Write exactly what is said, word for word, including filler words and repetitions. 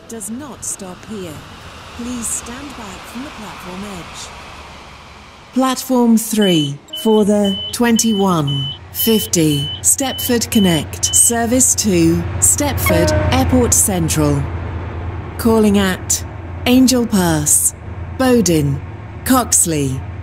does not stop here. Please stand back from the platform edge. Platform three for the twenty-one fifty Stepford Connect service to Stepford Airport Central. Calling at Angel Pass, Bowden, Coxley,